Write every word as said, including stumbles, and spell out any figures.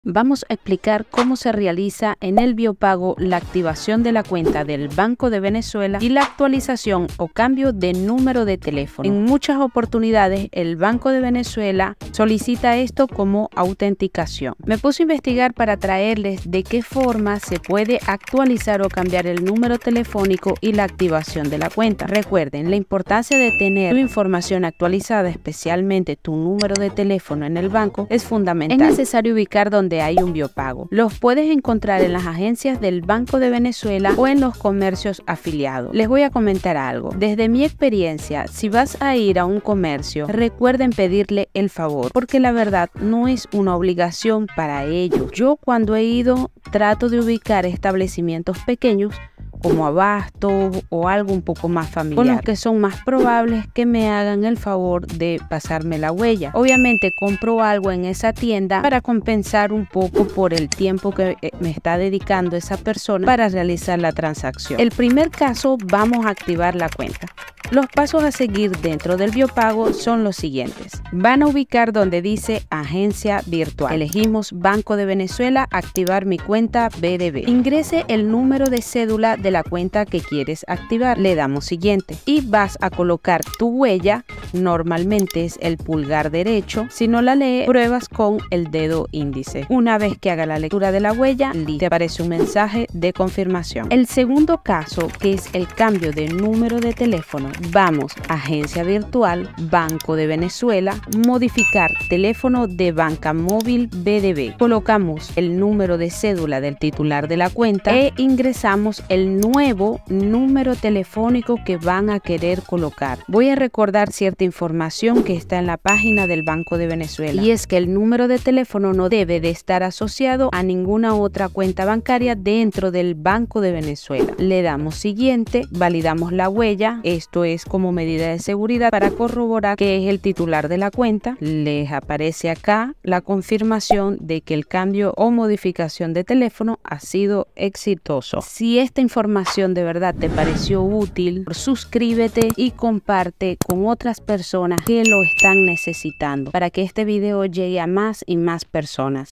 Vamos a explicar cómo se realiza en el biopago la activación de la cuenta del Banco de Venezuela y la actualización o cambio de número de teléfono. En muchas oportunidades el Banco de Venezuela solicita esto como autenticación. Me puse a investigar para traerles de qué forma se puede actualizar o cambiar el número telefónico y la activación de la cuenta. Recuerden la importancia de tener tu información actualizada, especialmente tu número de teléfono en el banco, es fundamental. Es necesario ubicar donde hay un biopago. Los puedes encontrar en las agencias del Banco de Venezuela o en los comercios afiliados. Les voy a comentar algo. Desde mi experiencia, si vas a ir a un comercio, recuerden pedirle el favor, porque la verdad no es una obligación para ellos. Yo cuando he ido trato de ubicar establecimientos pequeños como abasto o algo un poco más familiar, con los que son más probables que me hagan el favor de pasarme la huella. Obviamente compro algo en esa tienda para compensar un poco por el tiempo que me está dedicando esa persona para realizar la transacción. El primer caso, vamos a activar la cuenta. Los pasos a seguir dentro del biopago son los siguientes. Van a ubicar donde dice agencia virtual. Elegimos Banco de Venezuela, activar mi cuenta B D B. Ingrese el número de cédula de la cuenta que quieres activar. Le damos siguiente y vas a colocar tu huella. Normalmente es el pulgar derecho. Si no la lee, pruebas con el dedo índice. Una vez que haga la lectura de la huella, te aparece un mensaje de confirmación. El segundo caso, que es el cambio de número de teléfono, vamos a agencia virtual, Banco de Venezuela, modificar teléfono de banca móvil B D B. Colocamos el número de cédula del titular de la cuenta e ingresamos el nuevo número telefónico que van a querer colocar. Voy a recordar cierta información que está en la página del Banco de Venezuela, y es que el número de teléfono no debe de estar asociado a ninguna otra cuenta bancaria dentro del Banco de Venezuela. Le damos siguiente, validamos la huella. Esto es como medida de seguridad para corroborar que es el titular de la cuenta. Les aparece acá la confirmación de que el cambio o modificación de teléfono ha sido exitoso. Si esta información de verdad te pareció útil, suscríbete y comparte con otras personas que lo están necesitando para que este video llegue a más y más personas.